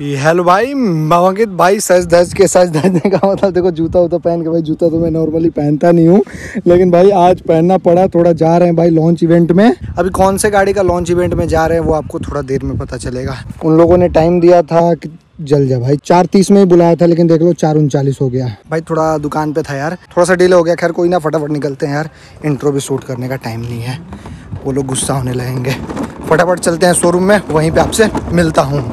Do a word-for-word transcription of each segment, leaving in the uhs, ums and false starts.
Hello भाई, अंकित भाई सज धज के सज धजने का मतलब देखो जूता वूता पहन के, भाई जूता तो मैं नॉर्मली पहनता नहीं हूँ लेकिन भाई आज पहनना पड़ा। थोड़ा जा रहे हैं भाई लॉन्च इवेंट में। अभी कौन से गाड़ी का लॉन्च इवेंट में जा रहे हैं वो आपको थोड़ा देर में पता चलेगा। उन लोगों ने टाइम दिया था कि जल जा भाई, चार तीस में ही बुलाया था लेकिन देख लो चार उनचालीस हो गया भाई। थोड़ा दुकान पे था यार, थोड़ा सा डिले हो गया। खैर कोई ना, फटाफट निकलते हैं यार, इंट्रो भी शूट करने का टाइम नहीं है, वो लोग गुस्सा होने लगेंगे। फटाफट चलते हैं शोरूम में, वहीं पे आपसे मिलता हूँ।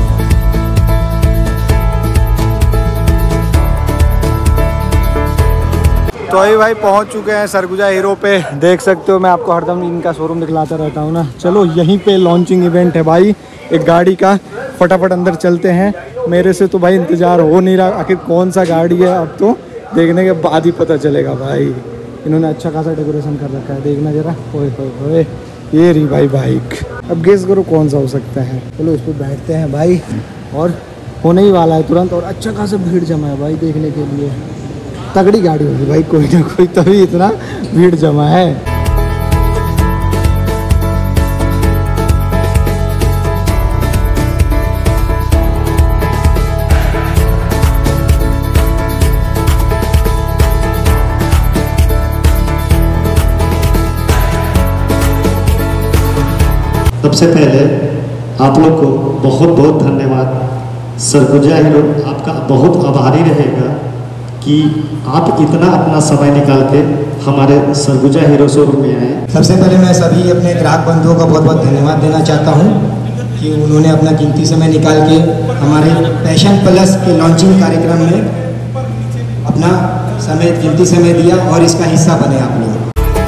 तो अभी भाई पहुंच चुके हैं सरगुजा हीरो पे। देख सकते हो मैं आपको हरदम इनका शोरूम दिखलाता रहता हूँ ना। चलो यहीं पे लॉन्चिंग इवेंट है भाई एक गाड़ी का, फटाफट अंदर चलते हैं। मेरे से तो भाई इंतज़ार हो नहीं रहा, आखिर कौन सा गाड़ी है अब तो देखने के बाद ही पता चलेगा भाई। इन्होंने अच्छा खासा डेकोरेशन कर रखा है, देखना जरा। ओए होए होए, ये रही भाई बाइक। अब गेस करो कौन सा हो सकता है। चलो इस पर बैठते हैं भाई, और होने ही वाला है तुरंत। और अच्छा खासा भीड़ जमा है भाई देखने के लिए। तगड़ी गाड़ी होगी भाई कोई ना कोई, तभी इतना भीड़ जमा है। सबसे पहले आप लोग को बहुत बहुत धन्यवाद। सरगुजा हीरो आपका बहुत आभारी रहेगा कि आप इतना अपना समय निकाल के हमारे सरगुजा हीरो शोरूम में आए। सबसे पहले मैं सभी अपने ग्राहक बंधुओं का बहुत बहुत धन्यवाद देना चाहता हूं कि उन्होंने अपना कीमती समय निकाल के हमारे पैशन प्लस के लॉन्चिंग कार्यक्रम में अपना समय कीमती समय दिया और इसका हिस्सा बने आप लोग।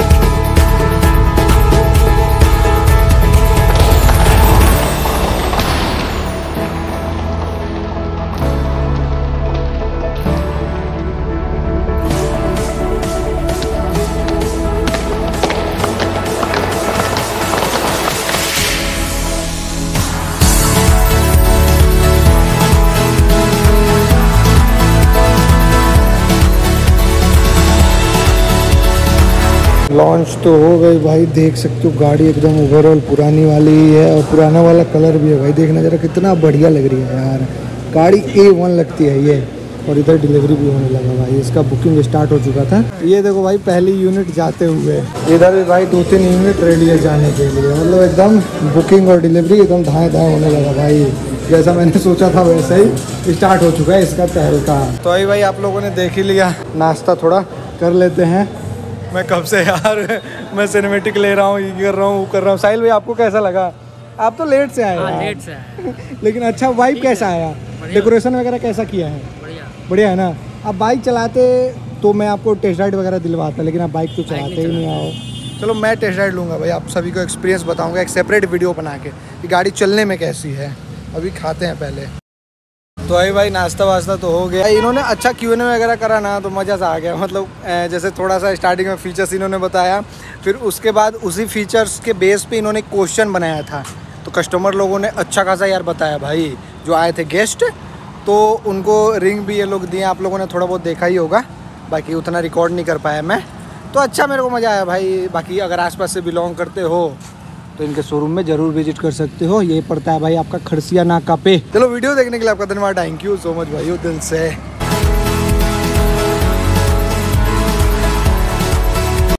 लॉन्च तो हो गई भाई, देख सकते हो गाड़ी एकदम ओवरऑल पुरानी वाली ही है और पुराना वाला कलर भी है भाई। देखना जरा कितना बढ़िया लग रही है यार, गाड़ी ए वन लगती है ये। और इधर डिलीवरी भी होने लगा भाई, इसका बुकिंग स्टार्ट हो चुका था। ये देखो भाई पहली यूनिट जाते हुए, इधर भी भाई दो तीन यूनिट रेडी है जाने के लिए। मतलब एकदम बुकिंग और डिलीवरी एकदम धाए धाए होने लगा भाई। जैसा मैंने सोचा था वैसा ही स्टार्ट हो चुका है इसका तहलका। तो अभी भाई आप लोगों ने देख ही लिया, नाश्ता थोड़ा कर लेते हैं। मैं कब से यार मैं सिनेमेटिक ले रहा हूँ, ये कर रहा हूँ, वो कर रहा हूँ। साहिल भाई आपको कैसा लगा? आप तो लेट से आए हैं। लेट से आए लेकिन अच्छा वाइब कैसा आया? डेकोरेशन वगैरह कैसा किया है? बढ़िया बढ़िया है ना। अब बाइक चलाते तो मैं आपको टेस्ट राइड वगैरह दिलवाता, लेकिन आप बाइक तो चलाते ही नहीं आओ। चलो मैं टेस्ट राइड लूँगा भाई, आप सभी को एक्सपीरियंस बताऊँगा एक सेपरेट वीडियो बना के कि गाड़ी चलने में कैसी है। अभी खाते हैं पहले। तो अभी भाई नाश्ता वास्ता तो हो गया। इन्होंने अच्छा क्यू एन ए वगैरह करा ना, तो मज़ा सा आ गया। मतलब जैसे थोड़ा सा स्टार्टिंग में फीचर्स इन्होंने बताया, फिर उसके बाद उसी फीचर्स के बेस पे इन्होंने क्वेश्चन बनाया था। तो कस्टमर लोगों ने अच्छा खासा यार बताया भाई, जो आए थे गेस्ट, तो उनको रिंग भी ये लोग दिए। आप लोगों ने थोड़ा बहुत देखा ही होगा, बाकी उतना रिकॉर्ड नहीं कर पाया मैं। तो अच्छा मेरे को मज़ा आया भाई। बाकी अगर आसपास से बिलोंग करते हो तो इनके शोरूम में जरूर विजिट कर सकते हो। ये पड़ता है भाई आपका खरसिया नाका पे। चलो वीडियो देखने के लिए आपका धन्यवाद, थैंक यू सो मच भाई दिल से।